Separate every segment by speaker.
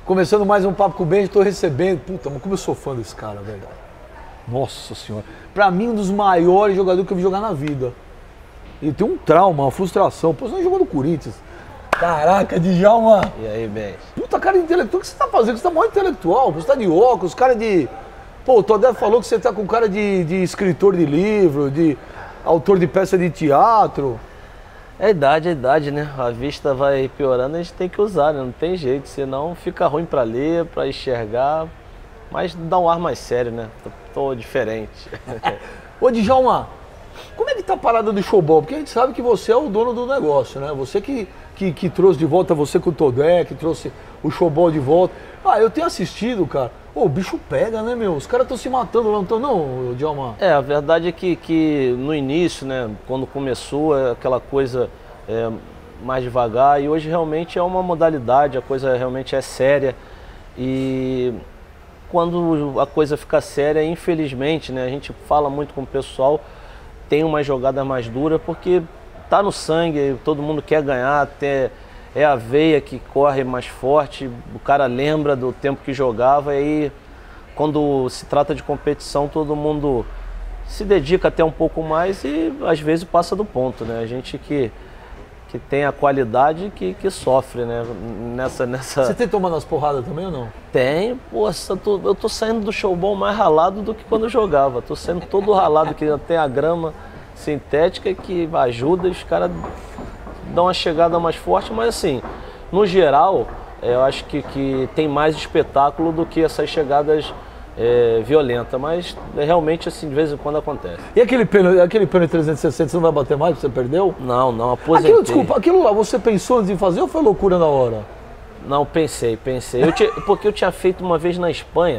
Speaker 1: Começando mais um Papo com o Benji, tô recebendo. Puta, mas como eu sou fã desse cara, velho. Nossa senhora. Pra mim, um dos maiores jogadores que eu vi jogar na vida. Ele tem um trauma, uma frustração. Pô, você não jogou no Corinthians. Caraca, Djalma.
Speaker 2: E aí, Benji?
Speaker 1: Puta, cara intelectual. O que você tá fazendo? Você tá maior intelectual. Você tá de óculos, cara de... Pô, o Todé falou que você tá com cara de escritor de livro, de autor de peça de teatro.
Speaker 2: É a idade, né? A vista vai piorando, a gente tem que usar, né? Não tem jeito, senão fica ruim pra ler, pra enxergar. Mas dá um ar mais sério, né? Tô diferente.
Speaker 1: Ô, Djalma, como é que tá a parada do showball? Porque a gente sabe que você é o dono do negócio, né? Você que trouxe de volta, você com o Todé, que trouxe o showball de volta. Ah, eu tenho assistido, cara. Ô, o bicho pega, né, meu? Os caras estão se matando lá, não estão, não, Djalma?
Speaker 2: É, a verdade é que no início, né? Quando começou, aquela coisa mais devagar. E hoje realmente é uma modalidade, a coisa realmente é séria. E quando a coisa fica séria, infelizmente, né? A gente fala muito com o pessoal, tem uma jogada mais dura, porque tá no sangue, todo mundo quer ganhar, até é a veia que corre mais forte, o cara lembra do tempo que jogava, e aí quando se trata de competição todo mundo se dedica até um pouco mais e às vezes passa do ponto, né? A gente que tem a qualidade que sofre, né? Nessa...
Speaker 1: Você tem tomando as porradas também ou não?
Speaker 2: Tem, poxa, eu tô saindo do showball mais ralado do que quando eu jogava, tô saindo todo ralado, que tem a grama sintética que ajuda, os caras dão uma chegada mais forte, mas assim, no geral, eu acho que tem mais espetáculo do que essas chegadas violentas, mas realmente assim, de vez em quando acontece.
Speaker 1: E aquele pênalti 360, você não vai bater mais, você perdeu?
Speaker 2: Não, aposentei.
Speaker 1: Desculpa, aquilo lá, você pensou antes de fazer ou foi loucura na hora?
Speaker 2: Não, pensei. Porque eu tinha feito uma vez na Espanha,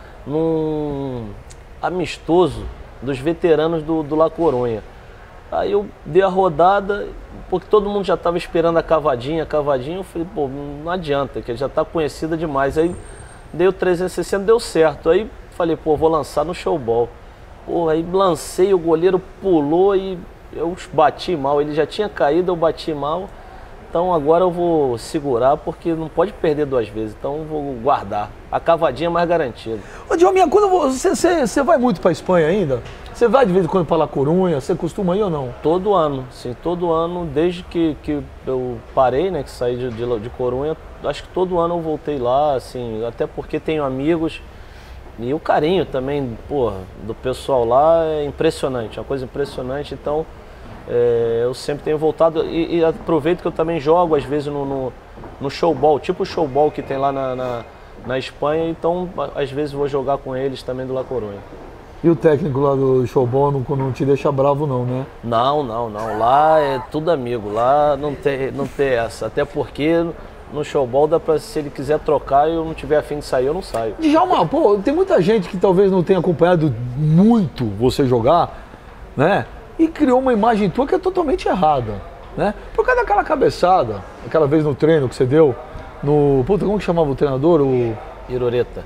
Speaker 2: num amistoso dos veteranos do La Coruña. Aí eu dei a rodada, porque todo mundo já estava esperando a cavadinha, eu falei, pô, não adianta, que já está conhecida demais. Aí dei o 360, deu certo. Aí falei, pô, vou lançar no showball. Pô, aí lancei, o goleiro pulou e eu bati mal. Ele já tinha caído, eu bati mal. Então agora eu vou segurar, porque não pode perder duas vezes, então eu vou guardar. A cavadinha é mais garantida.
Speaker 1: Ô, Djalminha, quando você vai muito pra Espanha ainda? Você vai de vez em quando pra La Coruña? Você costuma ir ou não?
Speaker 2: Todo ano, sim, todo ano, desde que eu parei, né, que saí de Corunha, acho que todo ano eu voltei lá, assim, até porque tenho amigos. E o carinho também, porra, do pessoal lá é impressionante, é uma coisa impressionante, então... eu sempre tenho voltado e aproveito que eu também jogo às vezes no showball, tipo o showball que tem lá na Espanha, então às vezes vou jogar com eles também do La Coruña.
Speaker 1: E o técnico lá do showball não te deixa bravo não, né?
Speaker 2: Não, lá é tudo amigo, lá não tem essa, até porque no showball dá pra, se ele quiser trocar e eu não tiver a fim de sair, eu não saio.
Speaker 1: Djalma, pô, tem muita gente que talvez não tenha acompanhado muito você jogar, né? E criou uma imagem tua que é totalmente errada, né? Por causa daquela cabeçada, aquela vez no treino que você deu, puta, como que chamava o treinador? O
Speaker 2: Irureta.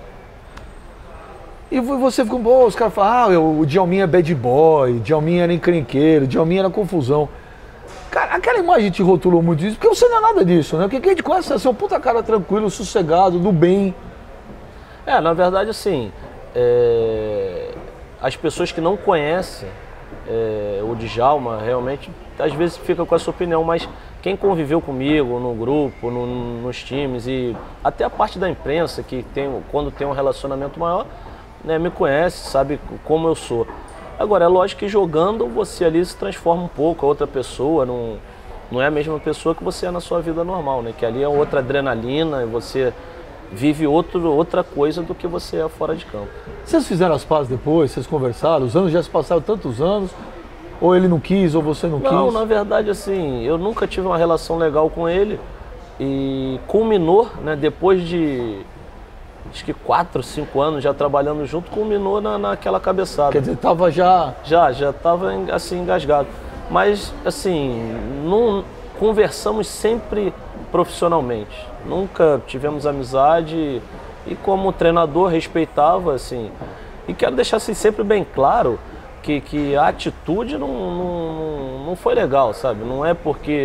Speaker 1: E você ficou, pô, os caras falam, o Djalminha é bad boy, o Djalminha era encrenqueiro, o Djalminha era confusão. Cara, aquela imagem te rotulou muito disso, porque você não é nada disso, né? Porque quem te conhece é assim, um puta cara tranquilo, sossegado, do bem.
Speaker 2: Na verdade, assim, as pessoas que não conhecem o Djalma, realmente, às vezes fica com essa opinião, mas quem conviveu comigo no grupo, nos times e até a parte da imprensa, que quando tem um relacionamento maior, né, me conhece, sabe como eu sou. Agora, é lógico que jogando você ali se transforma um pouco, a outra pessoa, não é a mesma pessoa que você é na sua vida normal, né? Que ali é outra adrenalina, e você vive outra coisa do que você é fora de campo.
Speaker 1: Vocês fizeram as pazes depois, vocês conversaram, os anos já se passaram tantos anos, ou ele não quis, ou você não quis?
Speaker 2: Não, na verdade, assim, eu nunca tive uma relação legal com ele e culminou, né, depois de, acho que 4, 5 anos já trabalhando junto, culminou naquela cabeçada.
Speaker 1: Quer dizer, tava já...
Speaker 2: Já tava, assim, engasgado. Mas, assim, não conversamos sempre profissionalmente. Nunca tivemos amizade e como treinador respeitava, assim. E quero deixar assim, sempre bem claro que a atitude não foi legal, sabe? Não é porque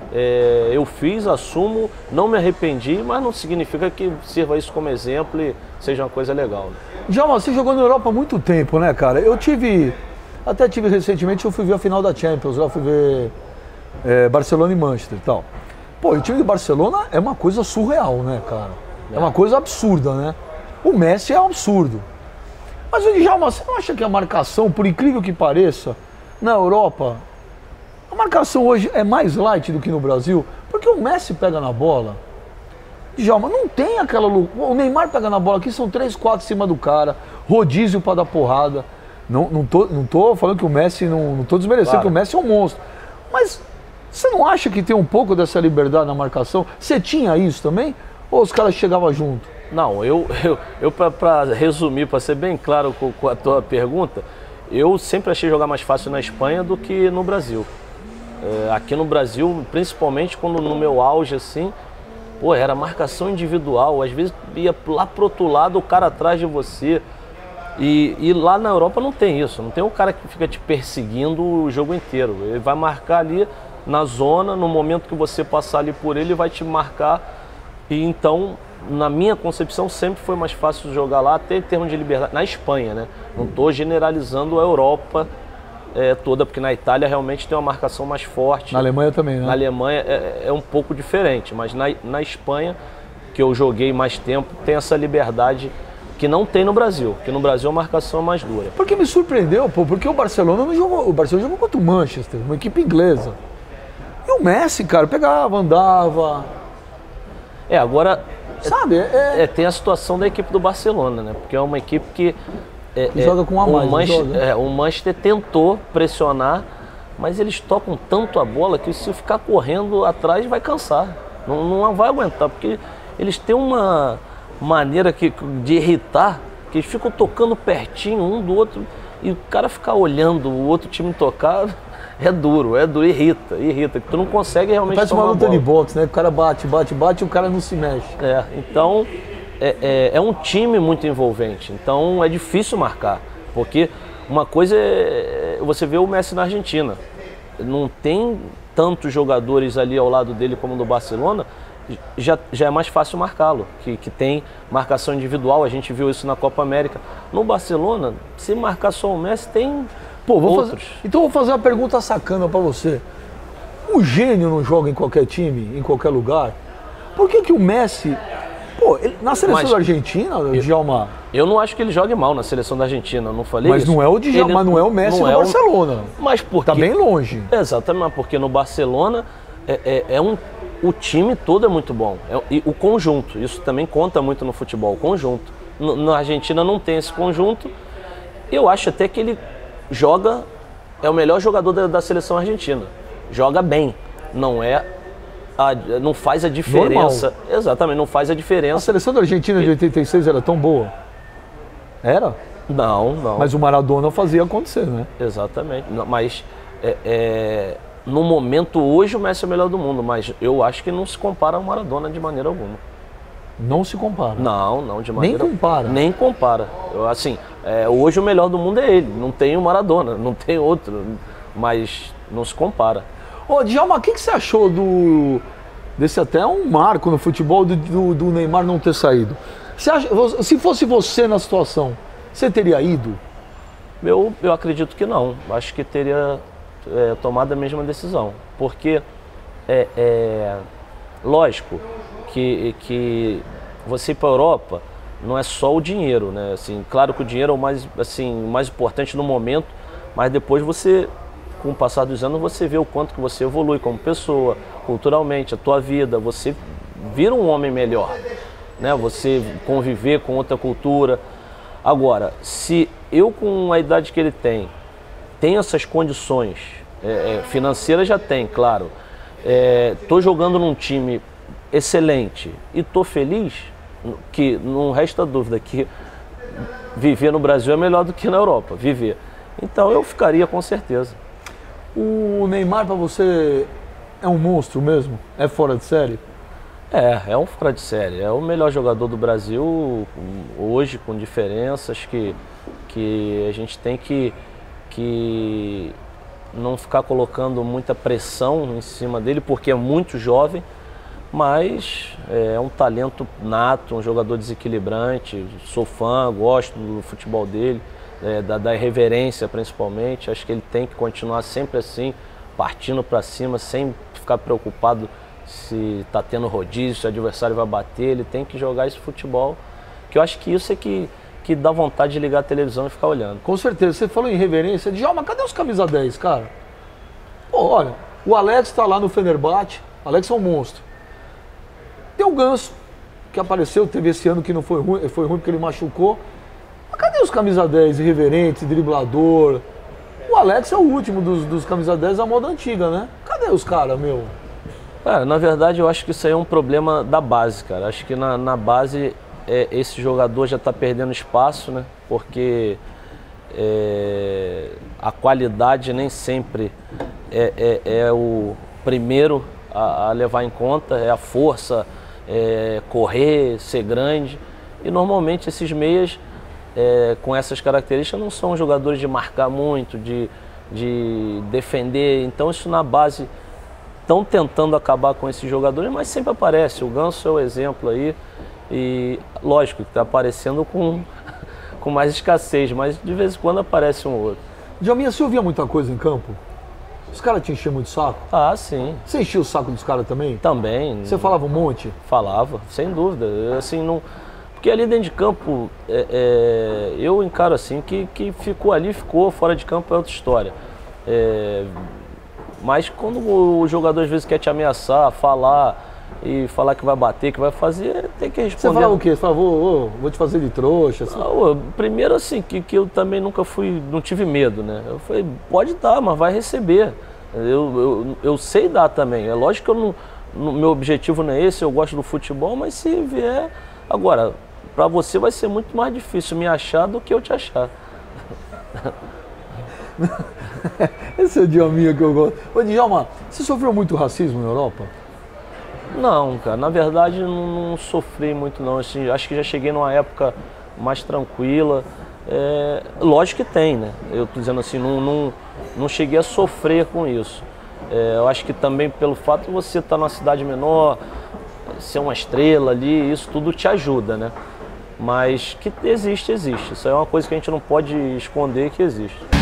Speaker 2: eu fiz, assumo, não me arrependi, mas não significa que sirva isso como exemplo e seja uma coisa legal. Né?
Speaker 1: Djalma, você jogou na Europa há muito tempo, né, cara? Até tive recentemente, eu fui ver a final da Champions, lá fui ver Barcelona e Manchester e tal. Pô, o time do Barcelona é uma coisa surreal, né, cara? É uma coisa absurda, né? O Messi é um absurdo. Mas, Djalma, você não acha que a marcação, por incrível que pareça, na Europa, a marcação hoje é mais light do que no Brasil? Porque o Messi pega na bola, Djalma, não tem aquela... O Neymar pega na bola aqui, são 3, 4 em cima do cara, rodízio pra dar porrada. Não tô falando que o Messi, não tô desmerecendo, claro, que o Messi é um monstro. Mas você não acha que tem um pouco dessa liberdade na marcação? Você tinha isso também? Ou os caras chegavam junto?
Speaker 2: Não, para resumir, para ser bem claro com a tua pergunta, eu sempre achei jogar mais fácil na Espanha do que no Brasil. Aqui no Brasil, principalmente quando no meu auge assim, pô, era marcação individual, às vezes ia lá pro outro lado, o cara atrás de você. E lá na Europa não tem isso, não tem um cara que fica te perseguindo o jogo inteiro. Ele vai marcar ali na zona, no momento que você passar ali por ele, vai te marcar. E então, na minha concepção, sempre foi mais fácil jogar lá, até em termos de liberdade, na Espanha, né? Não estou generalizando a Europa toda, porque na Itália realmente tem uma marcação mais forte.
Speaker 1: Na Alemanha também, né?
Speaker 2: Na Alemanha é um pouco diferente, mas na Espanha, que eu joguei mais tempo, tem essa liberdade que não tem no Brasil, que no Brasil a marcação é mais dura.
Speaker 1: Porque me surpreendeu, pô, porque o Barcelona não jogou, o Barcelona jogou contra o Manchester, uma equipe inglesa. E o Messi, cara, pegava, andava.
Speaker 2: Agora,
Speaker 1: sabe,
Speaker 2: tem a situação da equipe do Barcelona, né? Porque é uma equipe que
Speaker 1: joga com a mais,
Speaker 2: o Manchester tentou pressionar, mas eles tocam tanto a bola que se ficar correndo atrás vai cansar, não vai aguentar, porque eles têm uma maneira de irritar, que eles ficam tocando pertinho um do outro e o cara ficar olhando o outro time tocar é duro, irrita, que tu não consegue realmente
Speaker 1: parece
Speaker 2: tomar
Speaker 1: uma luta
Speaker 2: bola.
Speaker 1: de boxe, né? O cara bate e o cara não se mexe.
Speaker 2: Então é um time muito envolvente, então é difícil marcar, porque uma coisa é você vê o Messi na Argentina, não tem tantos jogadores ali ao lado dele como no Barcelona. Já é mais fácil marcá-lo, que tem marcação individual, a gente viu isso na Copa América. No Barcelona, se marcar só o Messi, tem outros.
Speaker 1: Então vou fazer uma pergunta sacana pra você. O gênio não joga em qualquer time, em qualquer lugar? Por que o Messi... Pô, na seleção da Argentina, o Djalma...
Speaker 2: Eu não acho que ele jogue mal na seleção da Argentina, eu não falei
Speaker 1: mas
Speaker 2: isso.
Speaker 1: Não é o Djalma, mas não é o Messi no Barcelona.
Speaker 2: Mas porque...
Speaker 1: Tá bem longe.
Speaker 2: Exatamente, porque no Barcelona o time todo é muito bom, e o conjunto, isso também conta muito no futebol, o conjunto. Na Argentina não tem esse conjunto, eu acho até que ele é o melhor jogador da seleção argentina, joga bem, não faz a diferença. Normal. Exatamente, não faz a diferença.
Speaker 1: A seleção da Argentina de 86 era tão boa? Era?
Speaker 2: Não.
Speaker 1: Mas o Maradona fazia acontecer, né?
Speaker 2: Exatamente, mas no momento hoje o Messi é o melhor do mundo, mas eu acho que não se compara ao Maradona de maneira alguma.
Speaker 1: Não se compara?
Speaker 2: Não, de maneira...
Speaker 1: Nem compara?
Speaker 2: Nem compara. Hoje o melhor do mundo é ele, não tem o Maradona, não tem outro, mas não se compara.
Speaker 1: Ô, Djalma, o que você achou desse até um marco no futebol do Neymar não ter saído? Se fosse você na situação, você teria ido?
Speaker 2: Eu acredito que não, acho que teria... tomada a mesma decisão, porque lógico que você ir para a Europa não é só o dinheiro, né? Assim, claro que o dinheiro é o mais importante no momento, mas depois com o passar dos anos, você vê o quanto que você evolui como pessoa, culturalmente, a tua vida, você vira um homem melhor, né? Você conviver com outra cultura. Agora, se eu com a idade que ele tem essas condições financeiras, já tem, claro. Tô jogando num time excelente e tô feliz, que não resta dúvida que viver no Brasil é melhor do que na Europa, viver. Então eu ficaria com certeza.
Speaker 1: O Neymar para você é um monstro mesmo? É fora de série?
Speaker 2: É um fora de série. É o melhor jogador do Brasil hoje, com diferenças que a gente tem que não ficar colocando muita pressão em cima dele, porque é muito jovem, mas é um talento nato, um jogador desequilibrante, sou fã, gosto do futebol dele, da irreverência principalmente. Acho que ele tem que continuar sempre assim, partindo para cima, sem ficar preocupado se está tendo rodízio, se o adversário vai bater. Ele tem que jogar esse futebol, que eu acho que isso é que dá vontade de ligar a televisão e ficar olhando.
Speaker 1: Com certeza. Você falou em reverência. Djalma, cadê os camisa 10, cara? Pô, olha, o Alex tá lá no Fenerbahçe. Alex é um monstro. Tem o Ganso, que apareceu, teve esse ano que não foi ruim porque ele machucou. Mas cadê os camisa 10 irreverente, driblador? O Alex é o último dos camisa 10 da moda antiga, né? Cadê os caras, meu?
Speaker 2: Na verdade, eu acho que isso aí é um problema da base, cara. Acho que na base esse jogador já está perdendo espaço, né? Porque a qualidade nem sempre é o primeiro a levar em conta, é a força, correr, ser grande. E normalmente esses meias com essas características não são jogadores de marcar muito, de defender. Então isso na base estão tentando acabar com esses jogadores, mas sempre aparece. O Ganso é o exemplo aí. E lógico que está aparecendo com mais escassez, mas de vez em quando aparece um outro.
Speaker 1: Djalminha, você ouvia muita coisa em campo? Os caras te enchiam muito o saco?
Speaker 2: Ah, sim.
Speaker 1: Você enchia o saco dos caras também?
Speaker 2: Também.
Speaker 1: Você falava um monte?
Speaker 2: Falava, sem dúvida. Assim, não... Porque ali dentro de campo, eu encaro assim, que ficou ali, ficou, fora de campo é outra história. Mas quando o jogador às vezes quer te ameaçar, falar que vai bater, que vai fazer, tem que responder.
Speaker 1: Você falava o quê? Você falava, vou te fazer de trouxa? Assim.
Speaker 2: Primeiro assim, que eu também nunca não tive medo, né? Eu falei, pode dar, mas vai receber. Eu sei dar também. É lógico que meu objetivo não é esse, eu gosto do futebol, mas se vier... Agora, para você vai ser muito mais difícil me achar do que eu te achar.
Speaker 1: Esse é o Djalminha que eu gosto. Ô, Djalma, você sofreu muito racismo na Europa?
Speaker 2: Não, cara, na verdade não sofri muito não, assim, acho que já cheguei numa época mais tranquila, lógico que tem, né, eu tô dizendo assim, não cheguei a sofrer com isso, eu acho que também pelo fato de você estar numa cidade menor, ser uma estrela ali, isso tudo te ajuda, né, mas que existe, isso é uma coisa que a gente não pode esconder que existe.